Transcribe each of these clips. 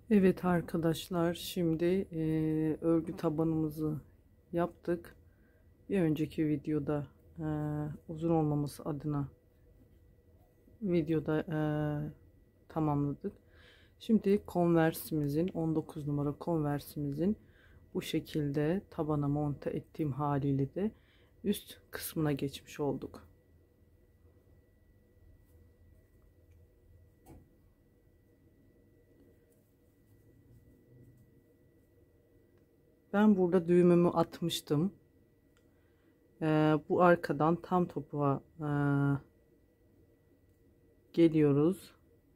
Evet arkadaşlar, şimdi örgü tabanımızı yaptık. Bir önceki videoda uzun olmaması adına videoda tamamladık. Şimdi konversimizin 19 numara konversimizin bu şekilde tabana monte ettiğim haliyle de üst kısmına geçmiş olduk. Ben burada düğümümü atmıştım. Bu arkadan tam topuğa geliyoruz.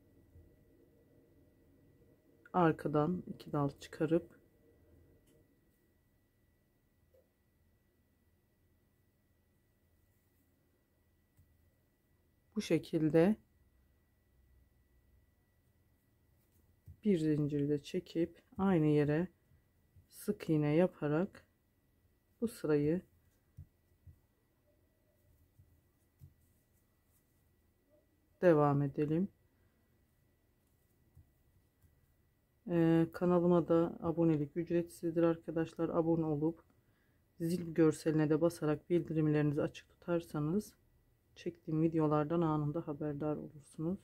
Arkadan 2 dal çıkarıp bu şekilde bir zincirle çekip aynı yere sık iğne yaparak bu sırayı devam edelim. Kanalıma da abonelik ücretsizdir arkadaşlar. Abone olup zil görseline de basarak bildirimlerinizi açık tutarsanız çektiğim videolardan anında haberdar olursunuz.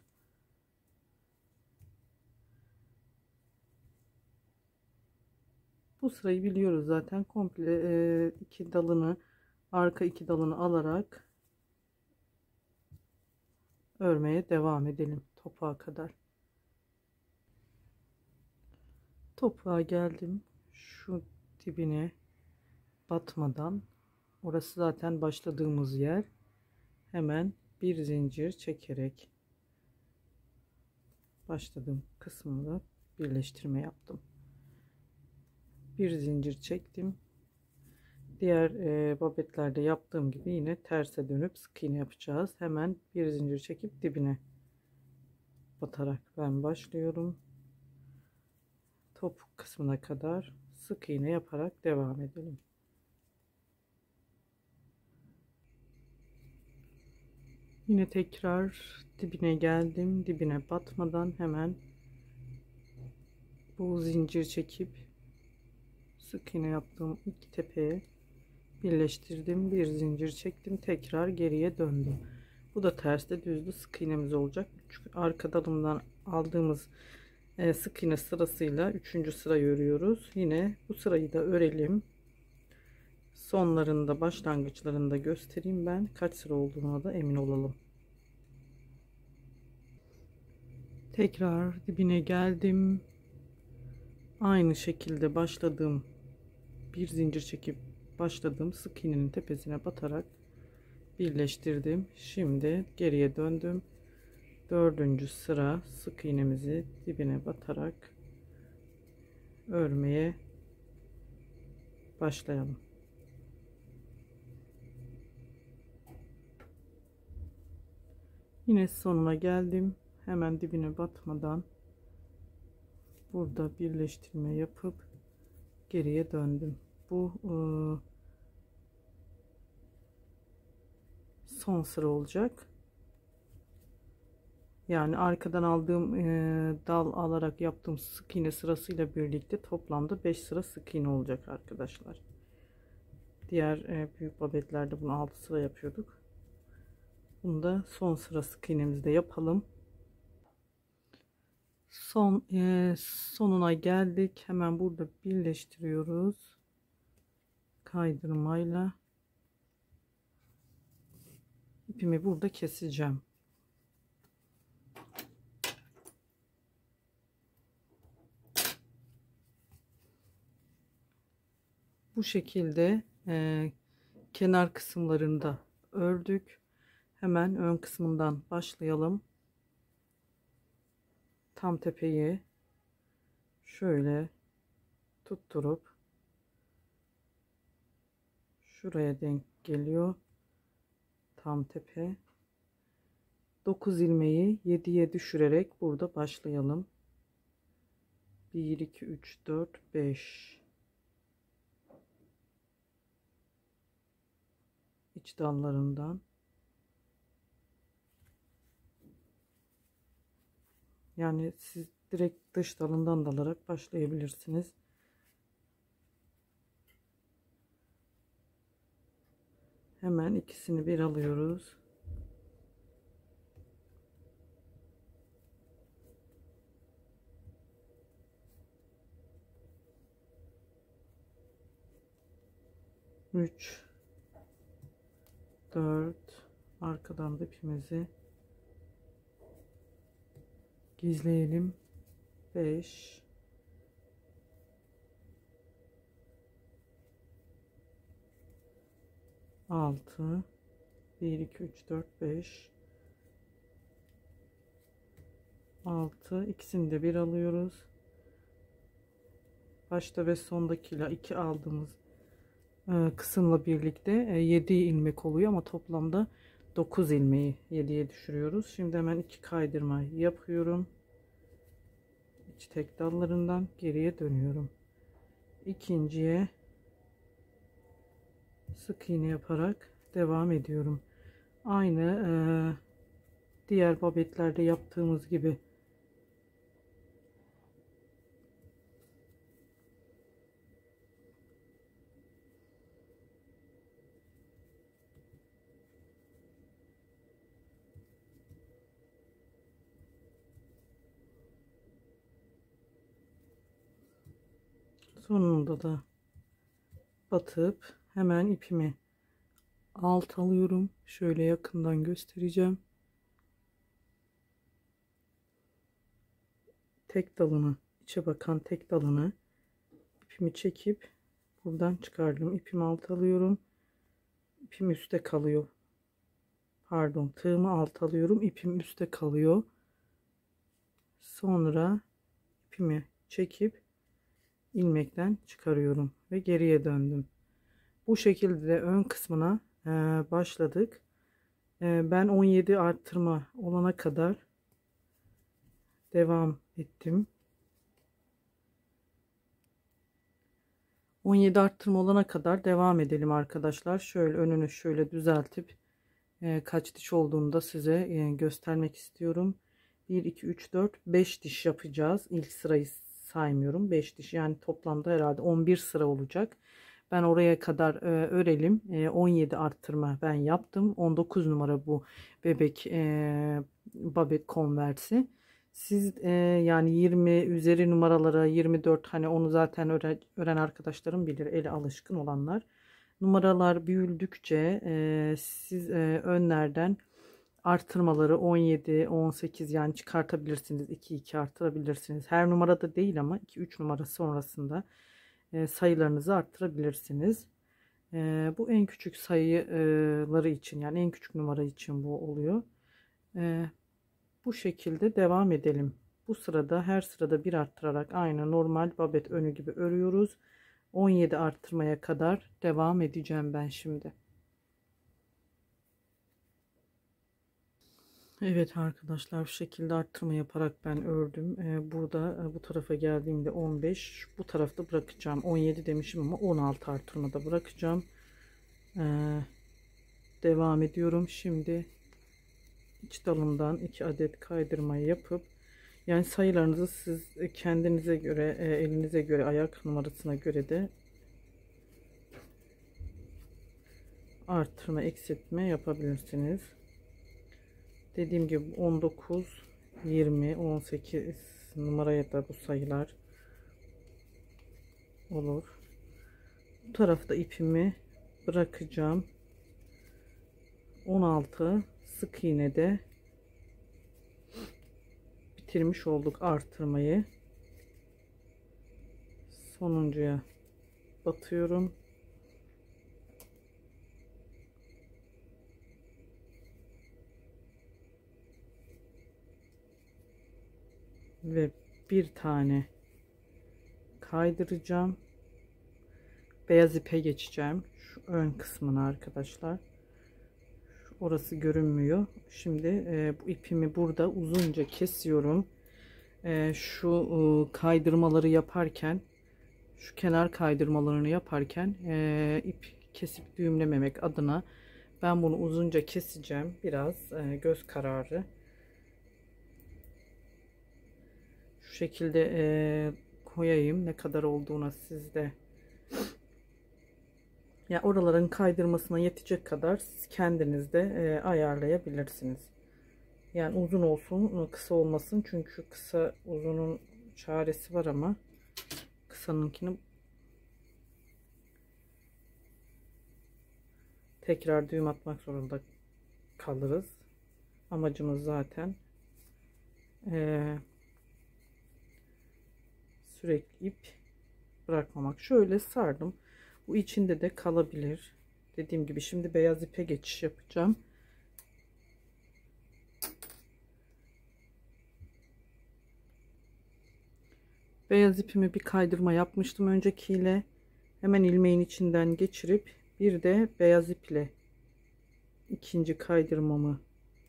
Bu sırayı biliyoruz zaten, komple iki dalını, arka iki dalını alarak örmeye devam edelim topuğa kadar. Topuğa geldim, şu dibine batmadan, orası zaten başladığımız yer, hemen bir zincir çekerek başladığım kısmını birleştirme yaptım. Bir zincir çektim. Diğer babetlerde yaptığım gibi yine terse dönüp sık iğne yapacağız. Hemen bir zincir çekip dibine batarak ben başlıyorum. Topuk kısmına kadar sık iğne yaparak devam edelim. Yine tekrar dibine geldim. Dibine batmadan hemen bu zincir çekip sık iğne yaptığım iki tepeye birleştirdim. Bir zincir çektim. Tekrar geriye döndüm. Bu da terste düzlü sık iğnemiz olacak. Çünkü arka dalımdan aldığımız sık iğne sırasıyla 3. sırayı örüyoruz. Yine bu sırayı da örelim. Sonlarında, başlangıçlarında göstereyim ben. Kaç sıra olduğuna da emin olalım. Tekrar dibine geldim. Aynı şekilde başladığım bir zincir çekip başladığım sık iğnenin tepesine batarak birleştirdim. Şimdi geriye döndüm. 4. sıra sık iğnemizi dibine batarak örmeye başlayalım. Yine sonuna geldim. Hemen dibine batmadan burada birleştirme yapıp geriye döndüm. Bu son sıra olacak. Yani arkadan aldığım dal alarak yaptığım sık iğne sırasıyla birlikte toplamda 5 sıra sık iğne olacak arkadaşlar. Diğer büyük babetlerde bunu 6 sıra yapıyorduk. Bunu da son sıra sık iğnemizde yapalım. Sonuna geldik. Hemen burada birleştiriyoruz. Kaydırmayla ipimi burada keseceğim. Bu şekilde kenar kısımlarında ördük. Hemen ön kısmından başlayalım. Tam tepeyi şöyle tutturup şuraya denk geliyor. Tam tepe. 9 ilmeği 7'ye düşürerek burada başlayalım. 1 2 3 4 5 iç dallarından, yani siz direkt dış dalından dalarak başlayabilirsiniz. Hemen ikisini bir alıyoruz. Üç, 4, arkadan da ipimizi gizleyelim. 5, 6, 1 2 3 4 5, 6, ikisini de bir alıyoruz. Başta ve sondakiyle 2 aldığımız kısımla birlikte 7 ilmek oluyor ama toplamda 9 ilmeği 7'ye düşürüyoruz. Şimdi hemen 2 kaydırma yapıyorum. İç tek dallarından geriye dönüyorum. İkinciye sık iğne yaparak devam ediyorum. Aynı diğer babetlerde yaptığımız gibi. Sonunda da batıp hemen ipimi alt alıyorum. Şöyle yakından göstereceğim. Tek dalını, içe bakan tek dalını ipimi çekip buradan çıkardım. İpimi alt alıyorum. İpim üstte kalıyor. Pardon, tığımı alt alıyorum. İpim üstte kalıyor. Sonra ipimi çekip ilmekten çıkarıyorum ve geriye döndüm. Bu şekilde de ön kısmına başladık. Ben 17 arttırma olana kadar devam ettim. 17 arttırma olana kadar devam edelim arkadaşlar. Şöyle önünü şöyle düzeltip kaç diş olduğunu da size göstermek istiyorum. 1 2 3 4 5 diş yapacağız. İlk sırayı saymıyorum. 5 diş, yani toplamda herhalde 11 sıra olacak. Ben oraya kadar örelim. 17 arttırma ben yaptım. 19 numara bu bebek babet konversi. Siz yani 20 üzeri numaralara 24, hani onu zaten öğren arkadaşlarım bilir, eli alışkın olanlar. Numaralar büyüdükçe siz önlerden artırmaları 17 18 yani çıkartabilirsiniz. 2 2 artırabilirsiniz. Her numarada değil ama 2 3 numara sonrasında sayılarınızı arttırabilirsiniz. Bu en küçük sayıları için, yani en küçük numara için bu oluyor. Bu şekilde devam edelim. Bu sırada her sırada bir arttırarak aynı normal babet önü gibi örüyoruz. 17 arttırmaya kadar devam edeceğim ben şimdi. Evet arkadaşlar, bu şekilde arttırma yaparak ben ördüm. Burada bu tarafa geldiğimde 15, bu tarafta bırakacağım. 17 demişim ama 16 arttırmada bırakacağım. Devam ediyorum. Şimdi iç dalından 2 adet kaydırmayı yapıp, yani sayılarınızı siz kendinize göre, elinize göre, ayak numarasına göre de arttırma eksiltme yapabilirsiniz. Dediğim gibi 19 20 18 numaraya da bu sayılar olur. Bu tarafta ipimi bırakacağım. 16 sık iğne de bitirmiş olduk artırmayı. Sonuncuya batıyorum. Ve bir tane kaydıracağım. Beyaz ipe geçeceğim. Şu ön kısmına arkadaşlar. Orası görünmüyor. Şimdi bu ipimi burada uzunca kesiyorum. Şu kaydırmaları yaparken, şu kenar kaydırmalarını yaparken ip kesip düğümlememek adına ben bunu uzunca keseceğim. Biraz göz kararı. Şu şekilde koyayım, ne kadar olduğuna sizde. Ya oraların kaydırmasına yetecek kadar siz kendiniz de ayarlayabilirsiniz. Yani uzun olsun, kısa olmasın. Çünkü kısa uzunun çaresi var ama kısanınkini tekrar düğüm atmak zorunda kalırız. Amacımız zaten sürekli ip bırakmamak. Şöyle sardım. Bu içinde de kalabilir. Dediğim gibi şimdi beyaz ipe geçiş yapacağım. Beyaz ipimi bir kaydırma yapmıştım öncekiyle. Hemen ilmeğin içinden geçirip bir de beyaz iple ikinci kaydırmamı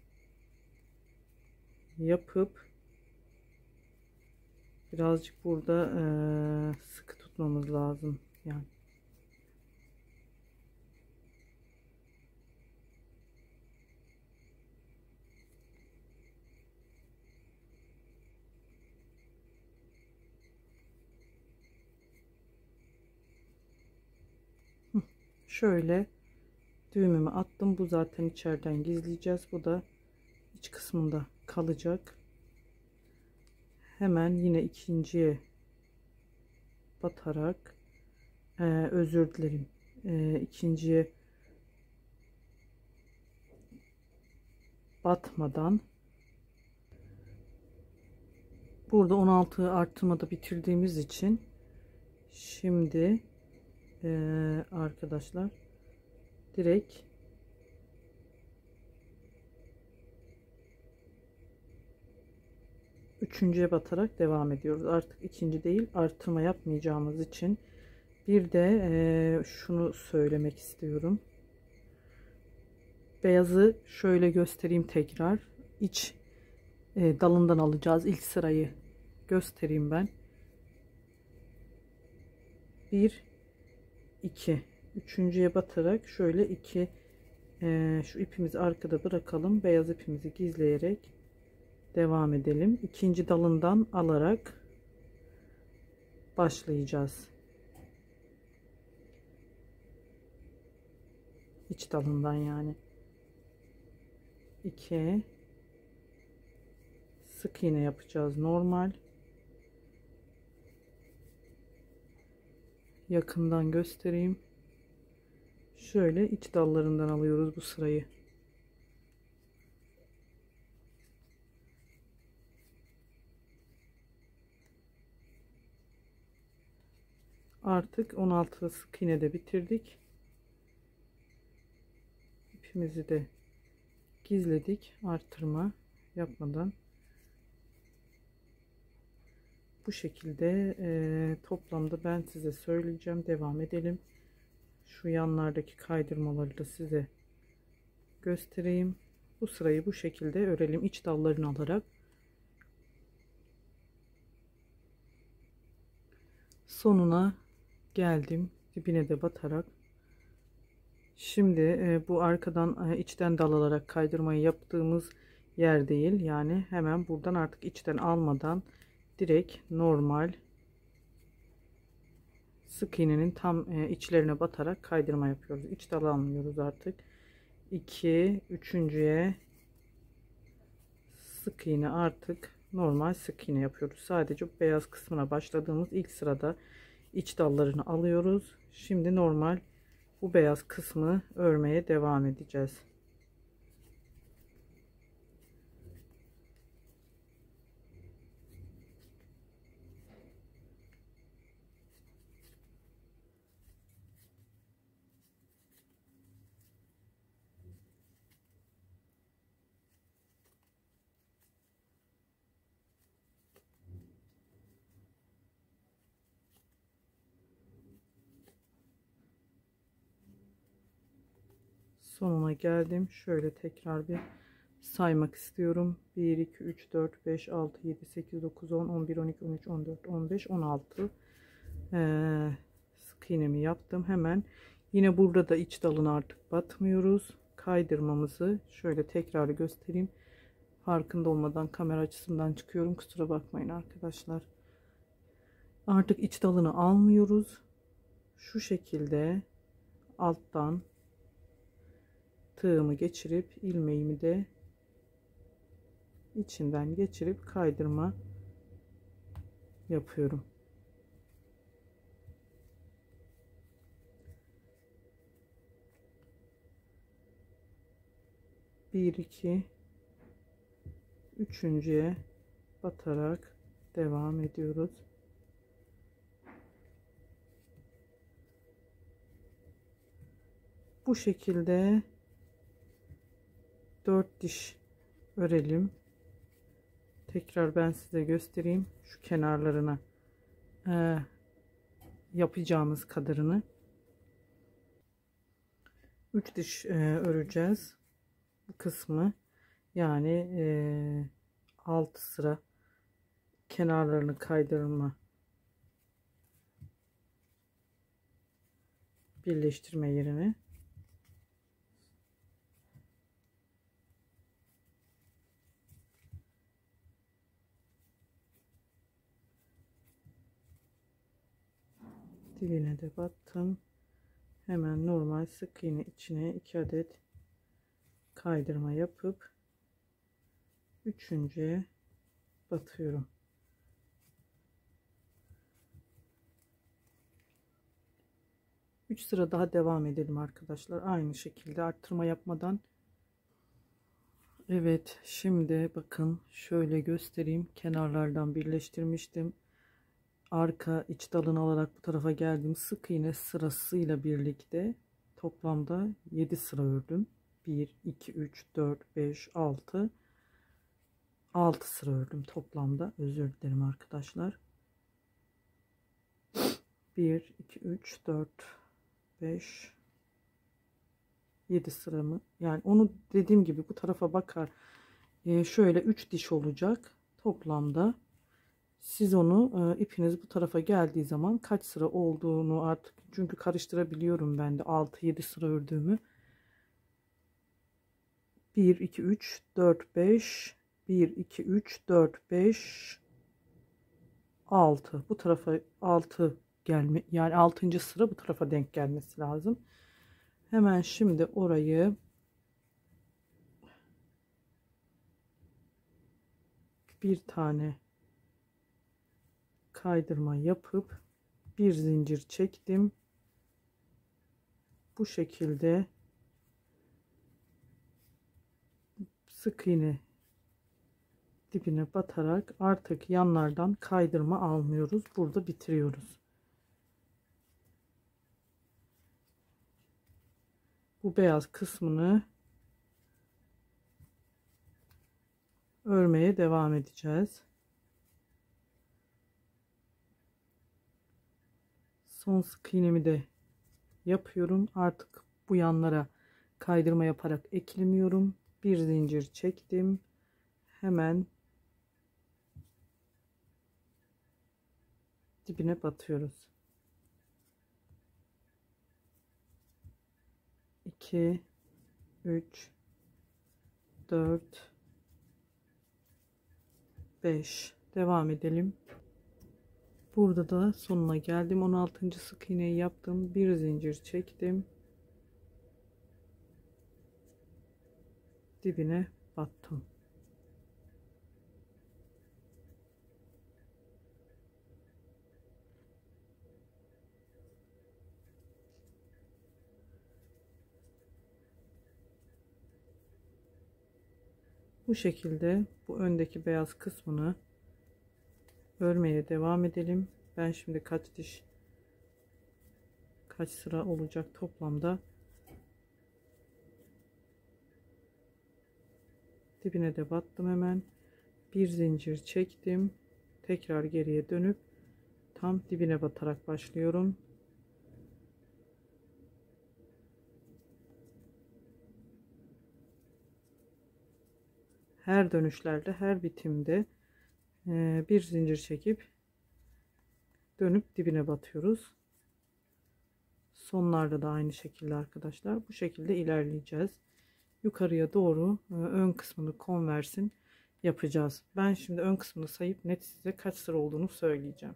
yapıp birazcık burada sıkı tutmamız lazım. Yani şöyle düğümümü attım. Bu zaten içeriden gizleyeceğiz. Bu da iç kısmında kalacak. Hemen yine ikinciye batarak özür dilerim, ikinciye batmadan burada 16 arttırmada bitirdiğimiz için şimdi arkadaşlar direkt üçüncüye batarak devam ediyoruz. Artık ikinci değil, artırma yapmayacağımız için. Bir de şunu söylemek istiyorum. Beyazı şöyle göstereyim tekrar. İç dalından alacağız. İlk sırayı göstereyim ben. 1 2 üçüncüye batarak şöyle 2 şu ipimizi arkada bırakalım. Beyaz ipimizi gizleyerek devam edelim. İkinci dalından alarak başlayacağız. İç dalından yani. 2 sık iğne yapacağız, normal. Yakından göstereyim. Şöyle iç dallarından alıyoruz bu sırayı. Artık 16 sık iğne de bitirdik. İpimizi de gizledik artırma yapmadan. Bu şekilde toplamda ben size söyleyeceğim. Devam edelim. Şu yanlardaki kaydırmaları da size göstereyim. Bu sırayı bu şekilde örelim. İç dallarını alarak. Sonuna geldim. Dibine de batarak. Şimdi bu arkadan içten dal alarak kaydırmayı yaptığımız yer değil. Yani hemen buradan artık içten almadan direkt normal sık iğnenin tam içlerine batarak kaydırma yapıyoruz. İç dal almıyoruz artık. 2 üçüncüye sık iğne, artık normal sık iğne yapıyoruz. Sadece beyaz kısmına başladığımız ilk sırada iç dallarını alıyoruz. Şimdi normal bu beyaz kısmı örmeye devam edeceğiz. Sonuna geldim. Şöyle tekrar bir saymak istiyorum. 1 2 3 4 5 6 7 8 9 10 11 12 13 14 15 16 sık iğnemi yaptım. Hemen yine burada da iç dalına artık batmıyoruz. Kaydırmamızı şöyle tekrar göstereyim. farkında olmadan kamera açısından çıkıyorum. Kusura bakmayın arkadaşlar. Artık iç dalını almıyoruz. Şu şekilde alttan tığımı geçirip ilmeğimi de içinden geçirip kaydırma yapıyorum. Bir iki üçüncüye batarak devam ediyoruz. Bu şekilde 4 diş örelim. Tekrar ben size göstereyim. Şu kenarlarına yapacağımız kadarını 3 diş öreceğiz bu kısmı, yani 6 sıra kenarlarını kaydırma birleştirme yerine dibine de battım. Hemen normal sık iğne içine 2 adet kaydırma yapıp üçüncüye batıyorum. Üç sıra daha devam edelim arkadaşlar. Aynı şekilde arttırma yapmadan. Evet, şimdi bakın şöyle göstereyim. Kenarlardan birleştirmiştim. Arka iç dalını alarak bu tarafa geldim. Sık iğne sırasıyla birlikte toplamda 7 sıra ördüm. 1 2 3 4 5 6 sıra ördüm toplamda. Özür dilerim arkadaşlar. 1 2 3 4 5 7 sıramı, yani onu dediğim gibi bu tarafa bakar. Şöyle 3 diş olacak toplamda. Siz onu ipiniz bu tarafa geldiği zaman kaç sıra olduğunu artık, çünkü karıştırabiliyorum ben de 6-7 sıra ördüğümü. 1 2 3 4 5 1 2 3 4 5 6 bu tarafa 6 gelme, yani 6. sıra bu tarafa denk gelmesi lazım. Hemen şimdi orayı bir tane kaydırma yapıp bir zincir çektim. Bu şekilde sık iğne dibine batarak artık yanlardan kaydırma almıyoruz. Burada bitiriyoruz. Bu beyaz kısmını örmeye devam edeceğiz. Son sık iğnemi de yapıyorum. Artık bu yanlara kaydırma yaparak eklemiyorum. Bir zincir çektim. Hemen dibine batıyoruz. 2 3 4 5 devam edelim. Burada da sonuna geldim. 16. sık iğneyi yaptım. Bir zincir çektim. Dibine battım. Bu şekilde bu öndeki beyaz kısmını örmeye devam edelim. Ben şimdi kaç sıra olacak toplamda, dibine de battım. Hemen bir zincir çektim. Tekrar geriye dönüp tam dibine batarak başlıyorum. Her dönüşlerde, her bitimde bir zincir çekip dönüp dibine batıyoruz. Sonlarda da aynı şekilde arkadaşlar. Bu şekilde ilerleyeceğiz. Yukarıya doğru ön kısmını konversin yapacağız. Ben şimdi ön kısmını sayıp net size kaç sıra olduğunu söyleyeceğim.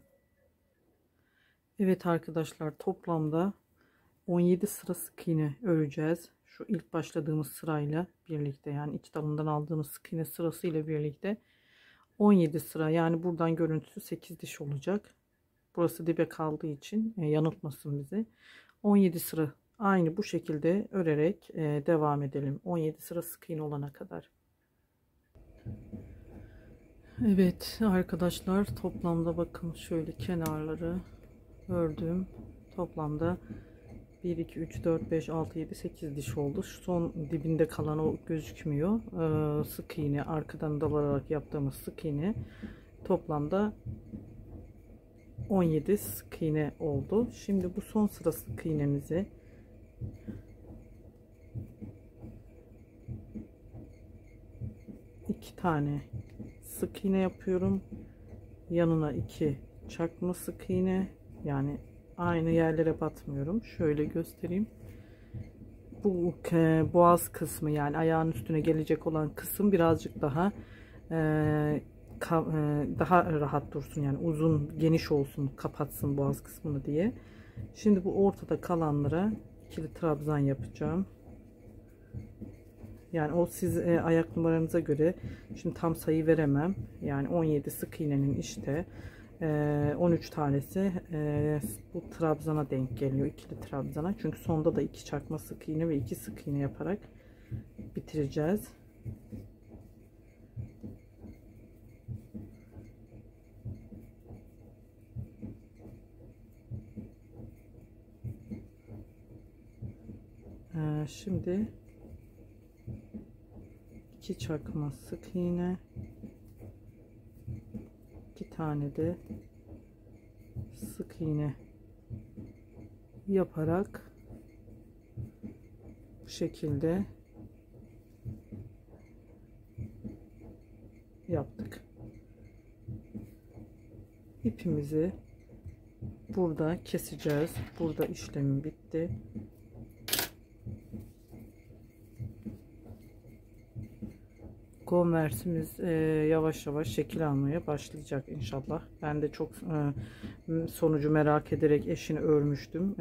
Evet arkadaşlar, toplamda 17 sıra sık iğne öreceğiz. Şu ilk başladığımız sırayla birlikte, yani iç dalından aldığımız sık iğne sırası ile birlikte 17 sıra, yani buradan görüntüsü 8 diş olacak. Burası dibe kaldığı için yanıltmasın bizi. 17 sıra aynı bu şekilde örerek devam edelim. 17 sıra sık iğne olana kadar. Evet arkadaşlar, toplamda bakın şöyle kenarları ördüm. Toplamda 1 2 3 4 5 6 7 8 diş oldu. Şu son dibinde kalan o gözükmüyor. Sık iğne, arkadan dalarak yaptığımız sık iğne toplamda 17 sık iğne oldu. Şimdi bu son sıra sık iğnemizi iki tane sık iğne yapıyorum. Yanına 2 çakma sık iğne, yani aynı yerlere batmıyorum. Şöyle göstereyim. Bu boğaz kısmı, yani ayağın üstüne gelecek olan kısım birazcık daha daha rahat dursun, yani uzun geniş olsun, kapatsın boğaz kısmını diye. Şimdi bu ortada kalanlara ikili trabzan yapacağım. Yani o siz ayak numaranıza göre, şimdi tam sayı veremem. Yani 17 sık iğnenin işte 13 tanesi bu trabzana denk geliyor, ikili trabzana. Çünkü sonda da 2 çakma sık iğne ve 2 sık iğne yaparak bitireceğiz. Şimdi 2 çakma sık iğne, 2 tane de sık iğne yaparak bu şekilde yaptık. İpimizi burada keseceğiz. Burada işlemim bitti. Konversimiz yavaş yavaş şekil almaya başlayacak inşallah. Ben de çok sonucu merak ederek eşini örmüştüm.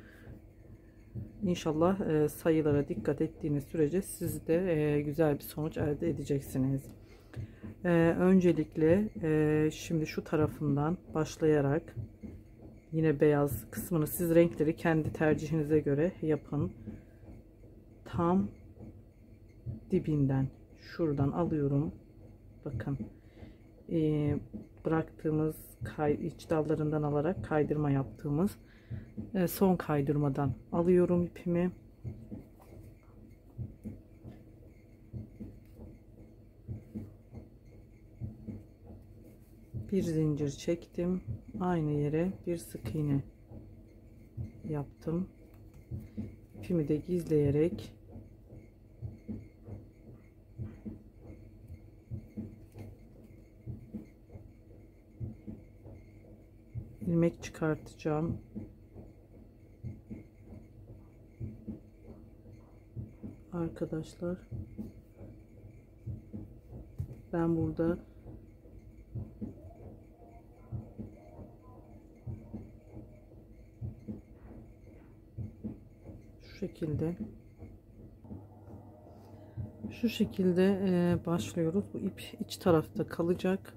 İnşallah sayılara dikkat ettiğiniz sürece siz de güzel bir sonuç elde edeceksiniz. Öncelikle şimdi şu tarafından başlayarak yine beyaz kısmını, siz renkleri kendi tercihinize göre yapın. Tam dibinden şuradan alıyorum. Bakın bıraktığımız iç dallarından alarak kaydırma yaptığımız son kaydırmadan alıyorum ipimi. Bir zincir çektim. Aynı yere bir sık iğne yaptım. İpimi de gizleyerek ilmek çıkartacağım. Arkadaşlar, ben burada şu şekilde başlıyoruz. Bu ip iç tarafta kalacak.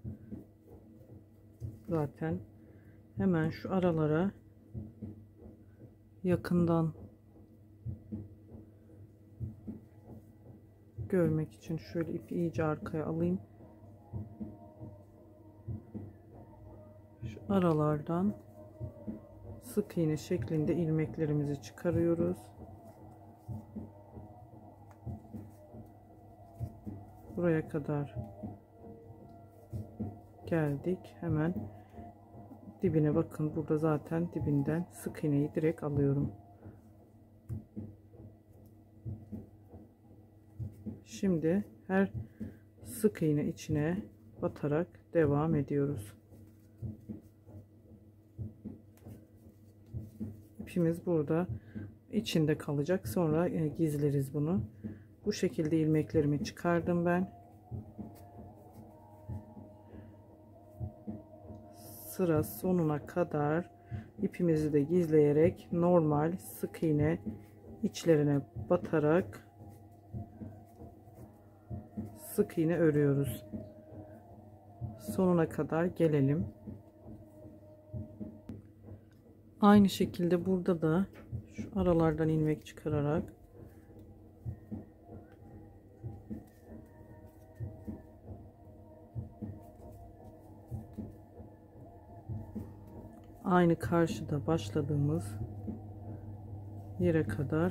Zaten hemen şu aralara yakından görmek için şöyle ipi iyice arkaya alayım. Şu aralardan sık iğne şeklinde ilmeklerimizi çıkarıyoruz. Buraya kadar geldik. Hemen dibine bakın. Burada zaten dibinden sık iğneyi direkt alıyorum. Şimdi her sık iğne içine batarak devam ediyoruz. İpimiz burada içinde kalacak. Sonra gizleriz bunu. Bu şekilde ilmeklerimi çıkardım ben. sıra sonuna kadar ipimizi de gizleyerek normal sık iğne içlerine batarak sık iğne örüyoruz. Sonuna kadar gelelim. Aynı şekilde burada da şu aralardan ilmek çıkararak aynı karşıda başladığımız yere kadar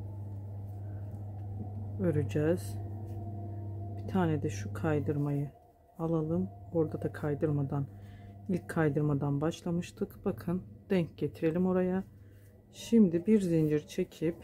öreceğiz. Bir tane de şu kaydırmayı alalım. Orada da kaydırmadan, ilk kaydırmadan başlamıştık. Bakın, denk getirelim oraya. Şimdi bir zincir çekip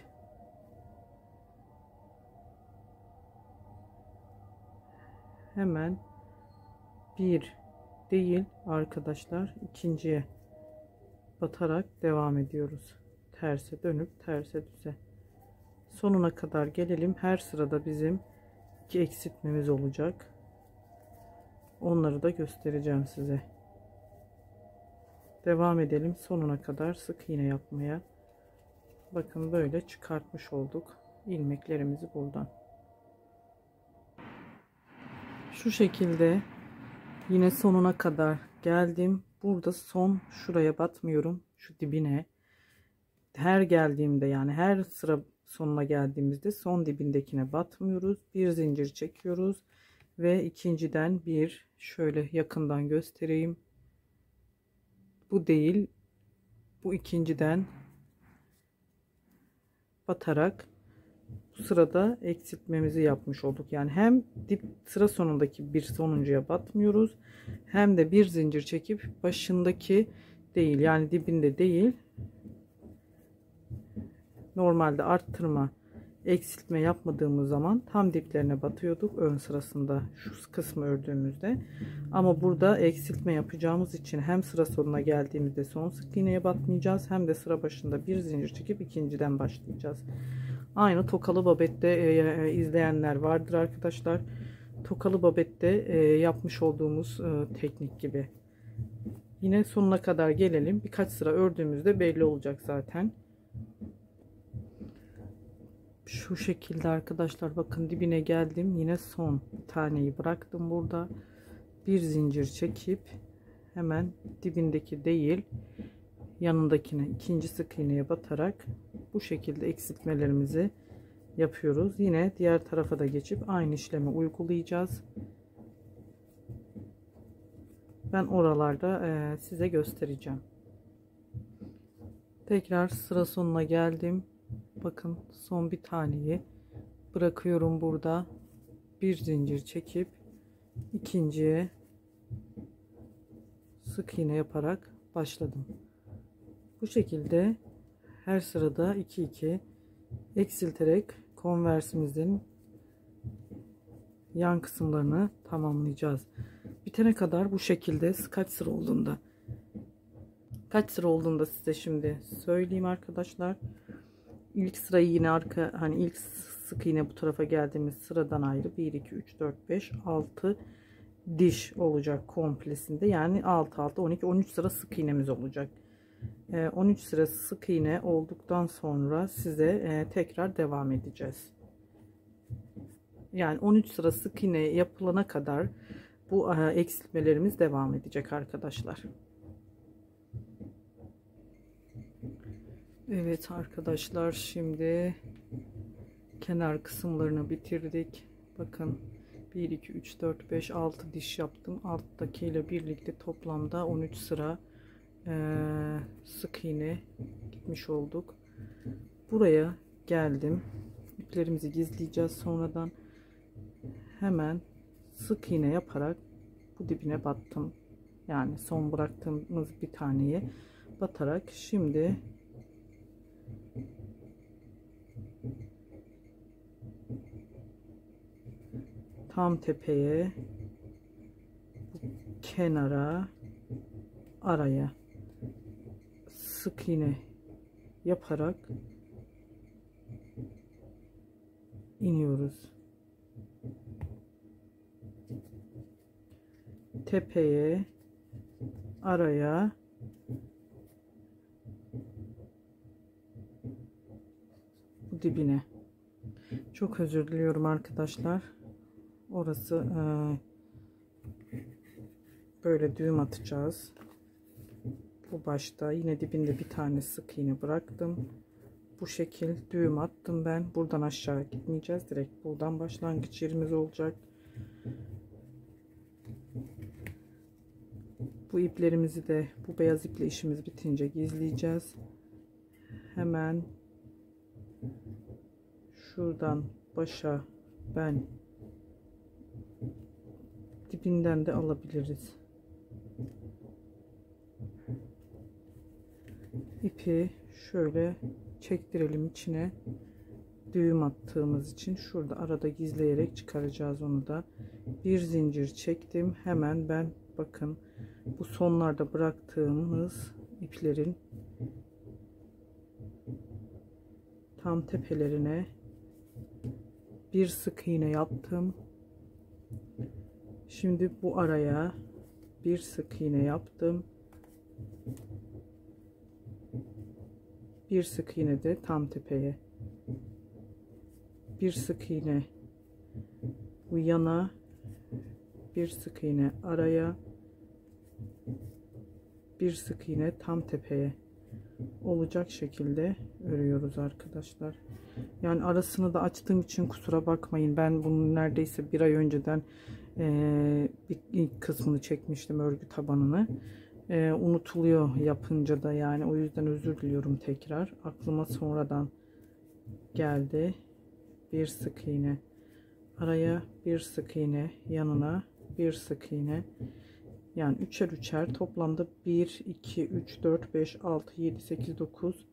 hemen bir değil arkadaşlar, ikinciye batarak devam ediyoruz. Terse dönüp terse düze. Sonuna kadar gelelim. Her sırada bizim 2 eksiltmemiz olacak. Onları da göstereceğim size. Devam edelim sonuna kadar sık iğne yapmaya. Bakın, böyle çıkartmış olduk ilmeklerimizi buradan. Şu şekilde yine sonuna kadar geldim. Burada son şuraya batmıyorum. Şu dibine. Her geldiğimde, yani her sıra sonuna geldiğimizde son dibindekine batmıyoruz. Bir zincir çekiyoruz ve ikinciden bir, şöyle yakından göstereyim. Bu değil, bu ikinciden batarak bu sırada eksiltmemizi yapmış olduk. Yani hem dip sıra sonundaki bir sonuncuya batmıyoruz, hem de bir zincir çekip başındaki değil, yani dibinde değil, normalde arttırma eksiltme yapmadığımız zaman tam diplerine batıyorduk ön sırasında, şu kısmı ördüğümüzde. Ama burada eksiltme yapacağımız için hem sıra sonuna geldiğimizde son sık iğneye batmayacağız, hem de sıra başında bir zincir çekip ikinciden başlayacağız. Aynı tokalı babette izleyenler vardır arkadaşlar. Tokalı babette yapmış olduğumuz teknik gibi. Yine sonuna kadar gelelim. Birkaç sıra ördüğümüzde belli olacak zaten. Şu şekilde arkadaşlar, bakın dibine geldim. Yine son taneyi bıraktım burada. Bir zincir çekip hemen dibindeki değil, yanındakine ikinci sık iğneye batarak bu şekilde eksiltmelerimizi yapıyoruz. Yine diğer tarafa da geçip aynı işlemi uygulayacağız. Ben oralarda size göstereceğim. Tekrar sıra sonuna geldim. Bakın, son bir taneyi bırakıyorum burada. Bir zincir çekip ikinciye sık iğne yaparak başladım. Bu şekilde her sırada 2-2 eksilterek konversimizin yan kısımlarını tamamlayacağız. Bitene kadar bu şekilde kaç sıra olduğunda size şimdi söyleyeyim arkadaşlar. İlk sırayı yine hani ilk sık iğne bu tarafa geldiğimiz sıradan ayrı 1 2 3 4 5 6 diş olacak komplesinde. Yani 6 6 12 13 sıra sık iğnemiz olacak. 13 sıra sık iğne olduktan sonra size tekrar devam edeceğiz. Yani 13 sıra sık iğne yapılana kadar bu eksiltmelerimiz devam edecek arkadaşlar. Evet arkadaşlar, şimdi kenar kısımlarını bitirdik. Bakın, 1 2 3 4 5 6 diş yaptım. Alttaki ile birlikte toplamda 13 sıra sık iğne gitmiş olduk. Buraya geldim. İplerimizi gizleyeceğiz. Sonradan hemen sık iğne yaparak bu dibine battım. Yani son bıraktığımız bir taneye batarak şimdi tam tepeye, kenara, araya sık iğne yaparak iniyoruz. Tepeye araya, bu dibine. Çok özür diliyorum arkadaşlar. Orası böyle düğüm atacağız. Bu başta yine dibinde bir tane sık iğne bıraktım. Bu şekil düğüm attım ben. Buradan aşağı gitmeyeceğiz. Direkt buradan başlangıç yerimiz olacak. Bu iplerimizi de bu beyaz iple işimiz bitince gizleyeceğiz. Hemen şuradan başa ben dibinden de alabiliriz. İpi şöyle çektirelim içine. Düğüm attığımız için şurada arada gizleyerek çıkaracağız onu da. Bir zincir çektim. Hemen ben bakın bu sonlarda bıraktığımız iplerin tam tepelerine bir sık iğne yaptım. Şimdi bu araya bir sık iğne yaptım. Bir sık iğne de tam tepeye. Bir sık iğne bu yana, bir sık iğne araya, bir sık iğne tam tepeye olacak şekilde örüyoruz arkadaşlar. Yani arasını da açtığım için kusura bakmayın. Ben bunu neredeyse bir ay önceden ilk kısmını çekmiştim, örgü tabanını. Unutuluyor yapınca da, yani o yüzden özür diliyorum tekrar. Aklıma sonradan geldi. Bir sık iğne araya, bir sık iğne yanına, bir sık iğne, yani üçer üçer toplamda 1 2 3 4 5 6 7 8 9,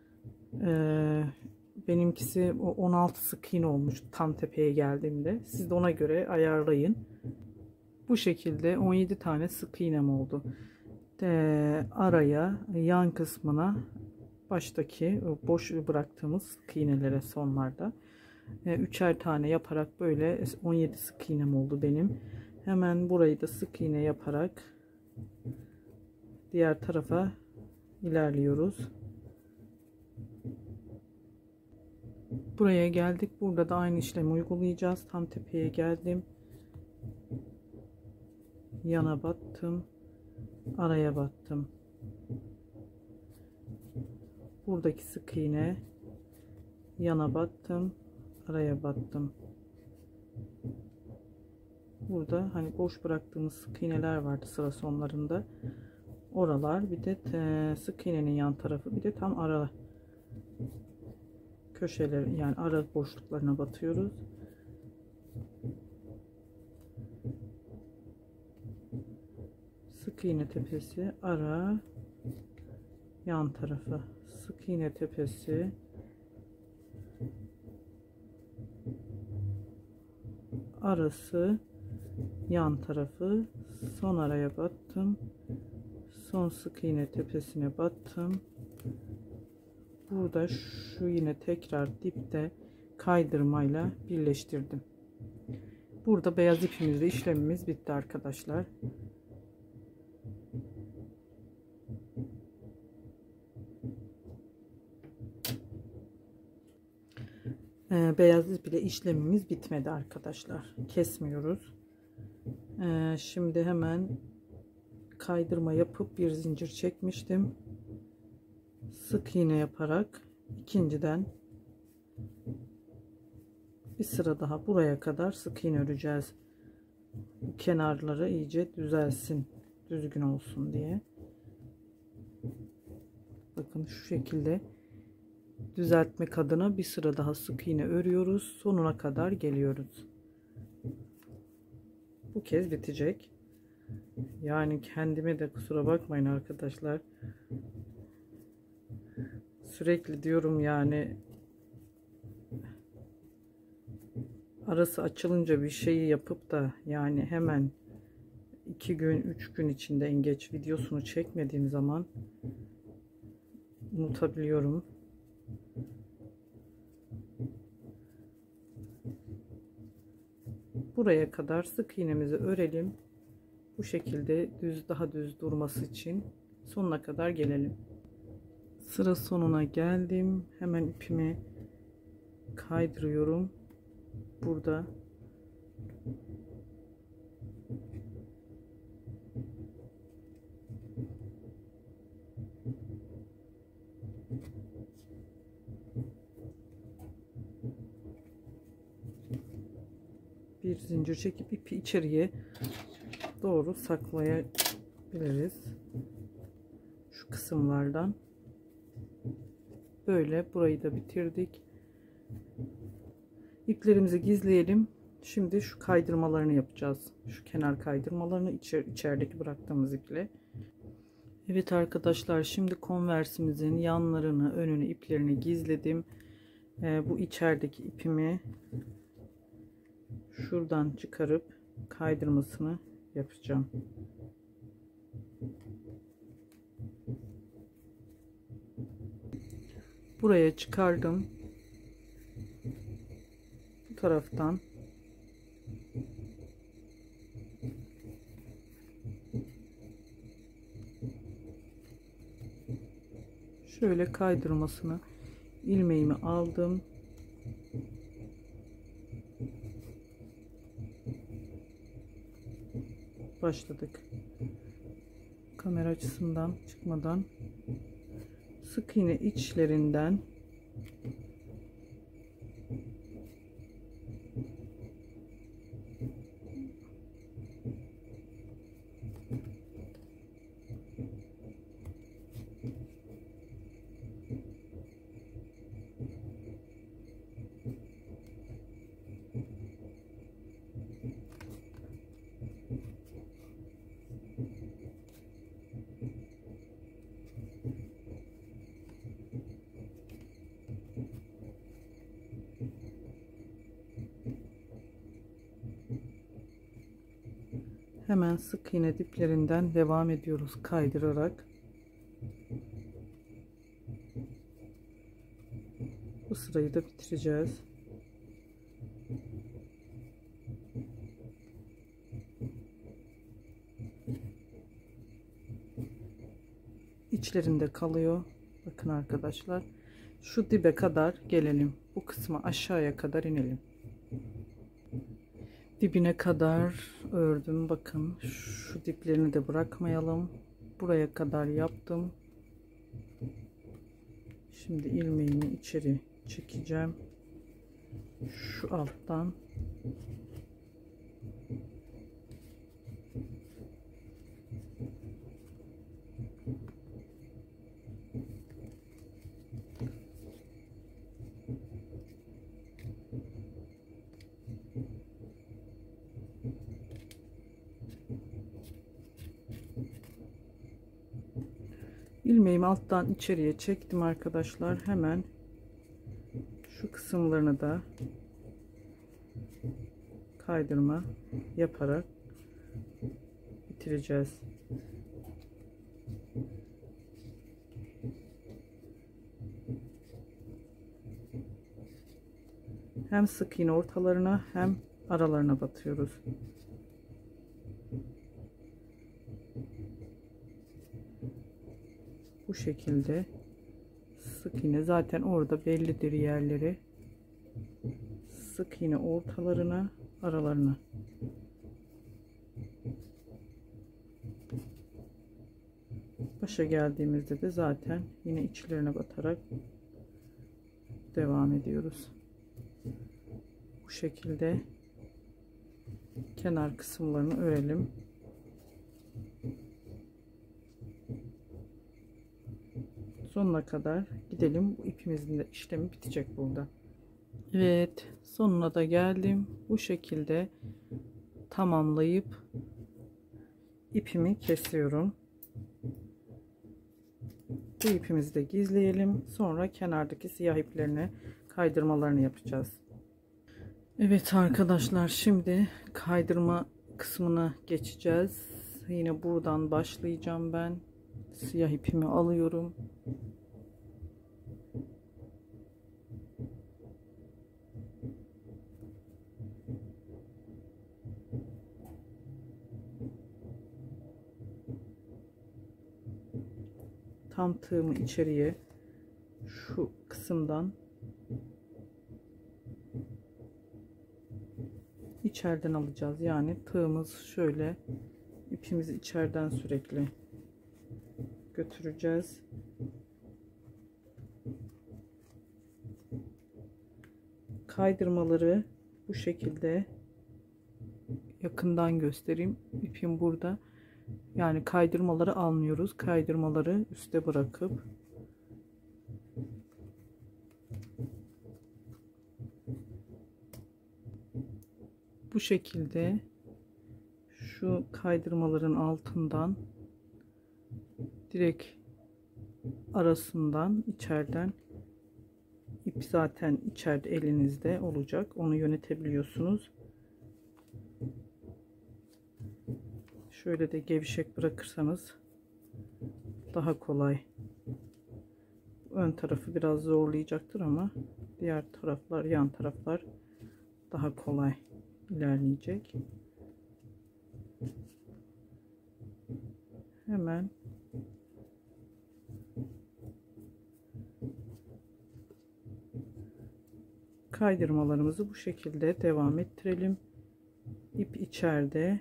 benimkisi 16 sık iğne olmuş tam tepeye geldiğimde. Siz de ona göre ayarlayın. Bu şekilde 17 tane sık iğnem oldu. Araya, yan kısmına, baştaki boş bıraktığımız sık iğnelere sonlarda üçer tane yaparak böyle 17 sık iğnem oldu benim. Hemen burayı da sık iğne yaparak diğer tarafa ilerliyoruz. Buraya geldik. Burada da aynı işlemi uygulayacağız. Tam tepeye geldim. Yana battım. Araya battım. Buradaki sık iğne, yana battım. Araya battım. Burada hani boş bıraktığımız sık iğneler vardı sıra sonlarında. Oralar, bir de sık iğnenin yan tarafı, bir de tam ara köşeler, yani ara boşluklarına batıyoruz. Sık iğne tepesi, ara, yan tarafı, sık iğne tepesi, arası, yan tarafı, son araya battım, son sık iğne tepesine battım. Burada şu yine tekrar dipte kaydırmayla birleştirdim. Burada beyaz ipimizle işlemimiz bitti arkadaşlar. Beyaz ip ile işlemimiz bitmedi arkadaşlar. Kesmiyoruz. Şimdi hemen kaydırma yapıp bir zincir çekmiştim. Sık iğne yaparak ikinciden bir sıra daha buraya kadar sık iğne öreceğiz. Kenarları iyice düzelsin, düzgün olsun diye. Bakın şu şekilde düzeltmek adına bir sıra daha sık iğne örüyoruz. Sonuna kadar geliyoruz. Bu kez bitecek. Yani kendime de kusura bakmayın arkadaşlar. Sürekli diyorum yani, arası açılınca bir şeyi yapıp da yani hemen 2 gün 3 gün içinde en geç videosunu çekmediğim zaman unutabiliyorum. Buraya kadar sık iğnemizi örelim. Bu şekilde daha düz durması için sonuna kadar gelelim. Sıra sonuna geldim. Hemen ipimi kaydırıyorum. Burada bir zincir çekip ipi içeriye doğru saklayabiliriz. Şu kısımlardan. Böyle burayı da bitirdik. İplerimizi gizleyelim. Şimdi şu kaydırmalarını yapacağız. Şu kenar kaydırmalarını içerideki bıraktığımız iple. Evet arkadaşlar, şimdi konversimizin yanlarını, önünü, iplerini gizledim. Bu içerideki ipimi şuradan çıkarıp kaydırmasını yapacağım. Buraya çıkardım. Bu taraftan şöyle kaydırmasını, ilmeğimi aldım. Başladık. Kamera açısından çıkmadan sık iğne içlerinden hemen sık iğne diplerinden devam ediyoruz kaydırarak. Bu sırayı da bitireceğiz. İçlerinde kalıyor. Bakın arkadaşlar. Şu dibe kadar gelelim. Bu kısmı aşağıya kadar inelim. Dibine kadar ördüm. Bakın şu diplerini de bırakmayalım. Buraya kadar yaptım. Şimdi ilmeğimi içeri çekeceğim. Şu alttan ilmeğimi alttan içeriye çektim arkadaşlar. Hemen şu kısımlarını da kaydırma yaparak bitireceğiz. Hem sık iğne ortalarına hem aralarına batıyoruz. Bu şekilde sık iğne zaten orada bellidir yerleri. Sık iğne ortalarına, aralarına. Başa geldiğimizde de zaten yine içlerine batarak devam ediyoruz. Bu şekilde kenar kısımlarını örelim. Sonuna kadar gidelim. Bu ipimizin de işlemi bitecek burada. Evet, sonuna da geldim. Bu şekilde tamamlayıp ipimi kesiyorum. Bu ipimizi de gizleyelim. Sonra kenardaki siyah iplerini kaydırmalarını yapacağız. Evet arkadaşlar, şimdi kaydırma kısmına geçeceğiz. Yine buradan başlayacağım ben. Siyah ipimi alıyorum. tam tığımı içeriye şu kısımdan içeriden alacağız. Yani tığımız şöyle, ipimizi içeriden sürekli götüreceğiz. Kaydırmaları bu şekilde yakından göstereyim. İpim burada. Yani kaydırmaları almıyoruz. Kaydırmaları üste bırakıp bu şekilde şu kaydırmaların altından direkt arasından içeriden, ip zaten içeride elinizde olacak. Onu yönetebiliyorsunuz. Şöyle de gevşek bırakırsanız daha kolay. Ön tarafı biraz zorlayacaktır ama diğer taraflar, yan taraflar daha kolay ilerleyecek. Hemen kaydırmalarımızı bu şekilde devam ettirelim. İp içeride.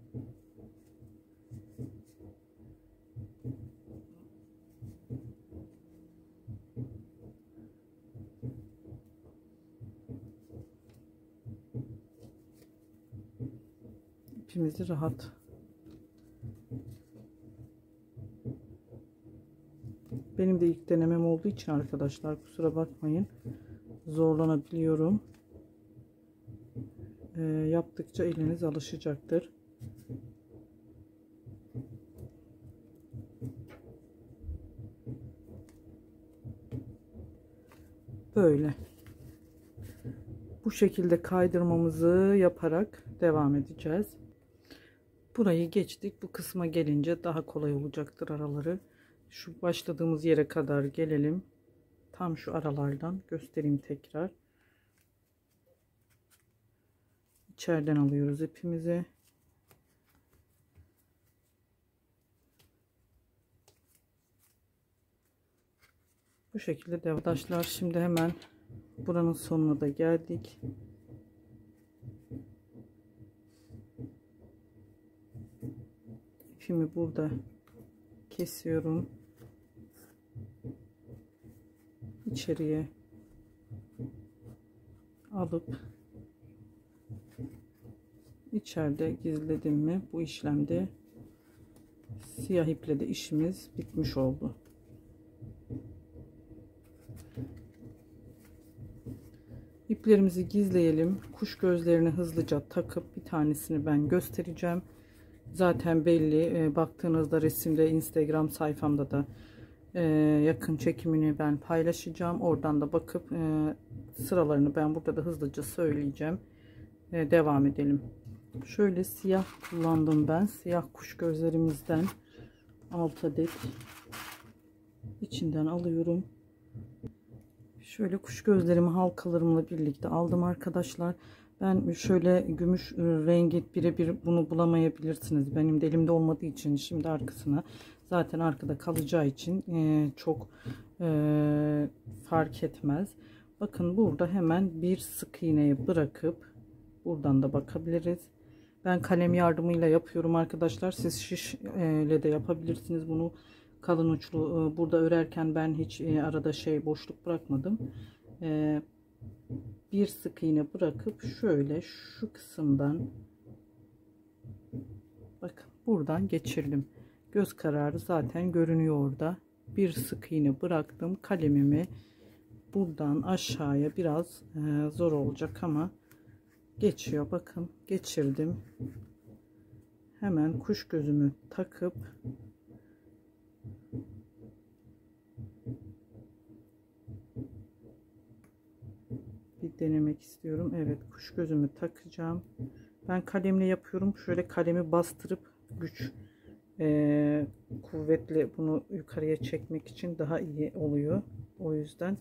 İpimizi rahat benim de ilk denemem olduğu için arkadaşlar kusura bakmayın, zorlanabiliyorum. Yaptıkça eliniz alışacaktır. Böyle bu şekilde kaydırmamızı yaparak devam edeceğiz. Burayı geçtik. Bu kısma gelince daha kolay olacaktır araları. Şu başladığımız yere kadar gelelim. Tam şu aralardan göstereyim tekrar. İçeriden alıyoruz ipimizi. Bu şekilde devam. Arkadaşlar şimdi hemen buranın sonuna da geldik. İpimi burada kesiyorum. İçeriye alıp içeride gizledim mi bu işlemde siyah iple de işimiz bitmiş oldu. İplerimizi gizleyelim. Kuş gözlerini hızlıca takıp bir tanesini ben göstereceğim. Zaten belli. Baktığınızda resimde Instagram sayfamda da yakın çekimini ben paylaşacağım. Oradan da bakıp sıralarını ben burada da hızlıca söyleyeceğim. Devam edelim. Şöyle siyah kullandım ben. Siyah kuş gözlerimizden 6 adet içinden alıyorum. Şöyle kuş gözlerimi halkalarımla birlikte aldım arkadaşlar. Ben şöyle gümüş rengi birebir bunu bulamayabilirsiniz. Benim de elimde olmadığı için şimdi arkasına zaten arkada kalacağı için çok fark etmez. Bakın burada hemen bir sık iğneyi bırakıp buradan da bakabiliriz. Ben kalem yardımıyla yapıyorum arkadaşlar. Siz şişle de yapabilirsiniz bunu. Kalın uçlu burada örerken ben hiç arada boşluk bırakmadım. Bir sık iğne bırakıp şöyle şu kısımdan bakın buradan geçirdim. Göz kararı zaten görünüyor orada. Bir sık iğne bıraktım. Kalemimi buradan aşağıya biraz zor olacak ama geçiyor. Bakın geçirdim. Hemen kuş gözümü takıp bir denemek istiyorum. Evet, kuş gözümü takacağım. Ben kalemle yapıyorum. Şöyle kalemi bastırıp güç kuvvetle bunu yukarıya çekmek için daha iyi oluyor. O yüzden